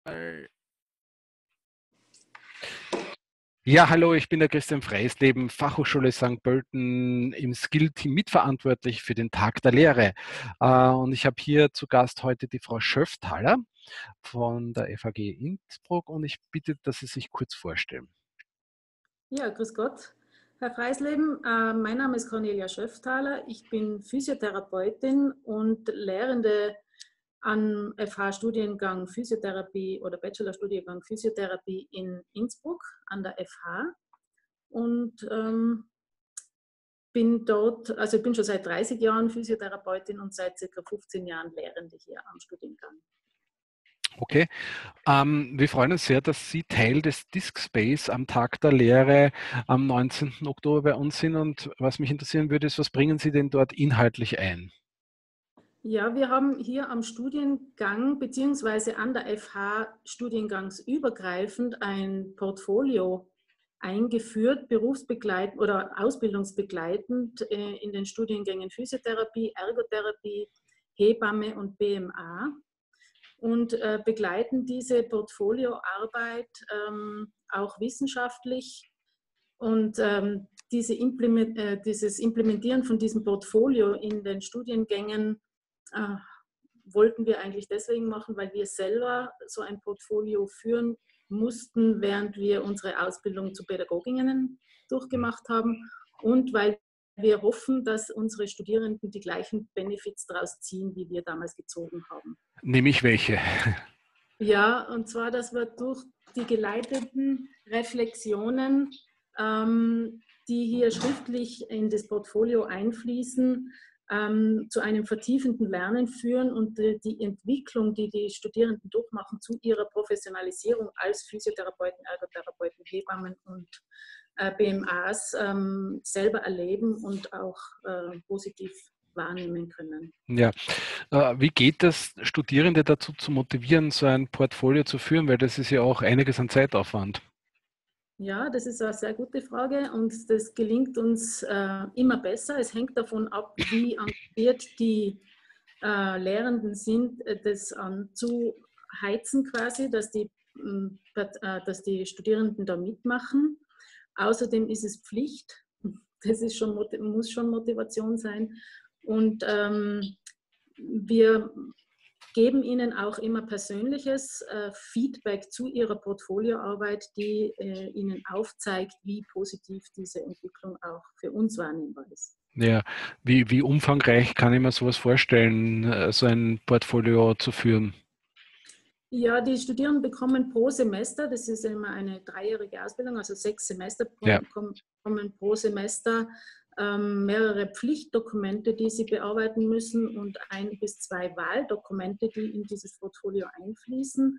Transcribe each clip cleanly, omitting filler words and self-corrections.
Ja, hallo, ich bin der Christian Freisleben, Fachhochschule St. Pölten im Skill-Team mitverantwortlich für den Tag der Lehre. Und ich habe hier zu Gast heute die Frau Schöfthaler von der FAG Innsbruck und ich bitte, dass Sie sich kurz vorstellen. Ja, grüß Gott, Herr Freisleben. Mein Name ist Cornelia Schöfthaler. Ich bin Physiotherapeutin und Lehrende am FH-Studiengang Physiotherapie oder Bachelorstudiengang Physiotherapie in Innsbruck an der FH. Und bin dort, also ich bin schon seit 30 Jahren Physiotherapeutin und seit ca. 15 Jahren Lehrende hier am Studiengang. Okay, wir freuen uns sehr, dass Sie Teil des Disc Space am Tag der Lehre am 19. Oktober bei uns sind. Und was mich interessieren würde, ist, was bringen Sie denn dort inhaltlich ein? Ja, wir haben hier am Studiengang beziehungsweise an der FH studiengangsübergreifend ein Portfolio eingeführt, berufsbegleitend oder ausbildungsbegleitend in den Studiengängen Physiotherapie, Ergotherapie, Hebamme und BMA und begleiten diese Portfolioarbeit auch wissenschaftlich und dieses Implementieren von diesem Portfolio in den Studiengängen wollten wir eigentlich deswegen machen, weil wir selber so ein Portfolio führen mussten, während wir unsere Ausbildung zu Pädagoginnen durchgemacht haben und weil wir hoffen, dass unsere Studierenden die gleichen Benefits daraus ziehen, wie wir damals gezogen haben. Nämlich welche? Ja, und zwar, dass wir durch die geleiteten Reflexionen, die hier schriftlich in das Portfolio einfließen, zu einem vertiefenden Lernen führen und die Entwicklung, die die Studierenden durchmachen, zu ihrer Professionalisierung als Physiotherapeuten, Ergotherapeuten, Hebammen und BMAs selber erleben und auch positiv wahrnehmen können. Ja, wie geht es, Studierende dazu zu motivieren, so ein Portfolio zu führen? Weil das ist ja auch einiges an Zeitaufwand. Ja, das ist eine sehr gute Frage und das gelingt uns immer besser. Es hängt davon ab, wie engagiert die Lehrenden sind, das anzuheizen quasi, dass die Studierenden da mitmachen. Außerdem ist es Pflicht. Das ist schon, muss schon Motivation sein. Und wir geben ihnen auch immer persönliches Feedback zu ihrer Portfolioarbeit, die ihnen aufzeigt, wie positiv diese Entwicklung auch für uns wahrnehmbar ist. Ja, wie umfangreich kann ich mir sowas vorstellen, so ein Portfolio zu führen? Ja, die Studierenden bekommen pro Semester, das ist immer eine dreijährige Ausbildung, also 6 Semester Ja. bekommen pro Semester mehrere Pflichtdokumente, die sie bearbeiten müssen und 1 bis 2 Wahldokumente, die in dieses Portfolio einfließen.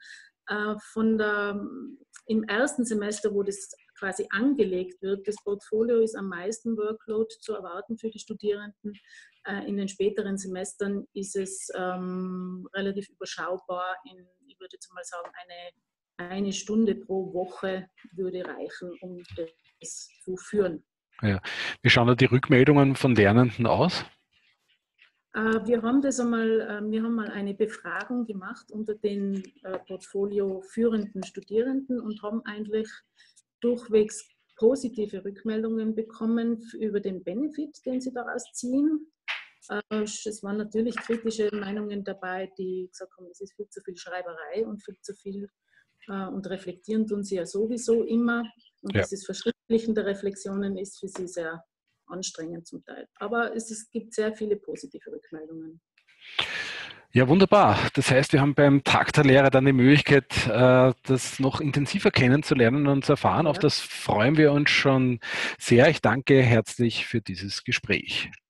Im ersten Semester, wo das quasi angelegt wird, das Portfolio ist am meisten Workload zu erwarten für die Studierenden. In den späteren Semestern ist es relativ überschaubar. Ich würde jetzt mal sagen, eine Stunde pro Woche würde reichen, um das zu führen. Ja. Wie schauen da die Rückmeldungen von Lernenden aus? Wir haben mal eine Befragung gemacht unter den Portfolio führenden Studierenden und haben eigentlich durchwegs positive Rückmeldungen bekommen über den Benefit, den sie daraus ziehen. Es waren natürlich kritische Meinungen dabei, die gesagt haben, es ist viel zu viel Schreiberei und viel zu viel und reflektieren tun sie ja sowieso immer. Und Ja. dieses Verschriftlichen der Reflexionen ist für sie sehr anstrengend zum Teil. Aber es gibt sehr viele positive Rückmeldungen. Ja, wunderbar. Das heißt, wir haben beim Tag der Lehre dann die Möglichkeit, das noch intensiver kennenzulernen und zu erfahren. Ja. Auf das freuen wir uns schon sehr. Ich danke herzlich für dieses Gespräch.